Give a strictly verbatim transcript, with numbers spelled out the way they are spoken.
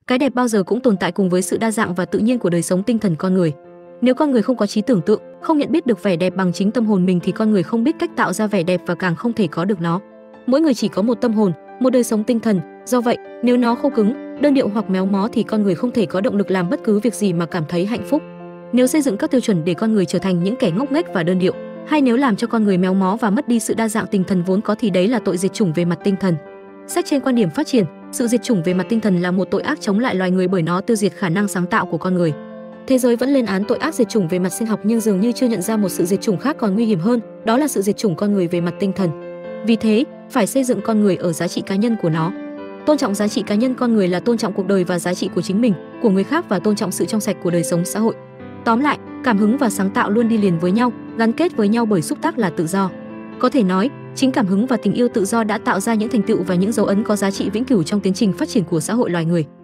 Cái đẹp bao giờ cũng tồn tại cùng với sự đa dạng và tự nhiên của đời sống tinh thần con người. Nếu con người không có trí tưởng tượng, không nhận biết được vẻ đẹp bằng chính tâm hồn mình thì con người không biết cách tạo ra vẻ đẹp và càng không thể có được nó. Mỗi người chỉ có một tâm hồn, một đời sống tinh thần, do vậy, nếu nó khô cứng, đơn điệu hoặc méo mó thì con người không thể có động lực làm bất cứ việc gì mà cảm thấy hạnh phúc. Nếu xây dựng các tiêu chuẩn để con người trở thành những kẻ ngốc nghếch và đơn điệu, hay nếu làm cho con người méo mó và mất đi sự đa dạng tinh thần vốn có thì đấy là tội diệt chủng về mặt tinh thần. Xét trên quan điểm phát triển, sự diệt chủng về mặt tinh thần là một tội ác chống lại loài người bởi nó tiêu diệt khả năng sáng tạo của con người. Thế giới vẫn lên án tội ác diệt chủng về mặt sinh học nhưng dường như chưa nhận ra một sự diệt chủng khác còn nguy hiểm hơn, đó là sự diệt chủng con người về mặt tinh thần. Vì thế, phải xây dựng con người ở giá trị cá nhân của nó. Tôn trọng giá trị cá nhân con người là tôn trọng cuộc đời và giá trị của chính mình, của người khác và tôn trọng sự trong sạch của đời sống xã hội. Tóm lại, cảm hứng và sáng tạo luôn đi liền với nhau, gắn kết với nhau bởi xúc tác là tự do. Có thể nói, chính cảm hứng và tình yêu tự do đã tạo ra những thành tựu và những dấu ấn có giá trị vĩnh cửu trong tiến trình phát triển của xã hội loài người.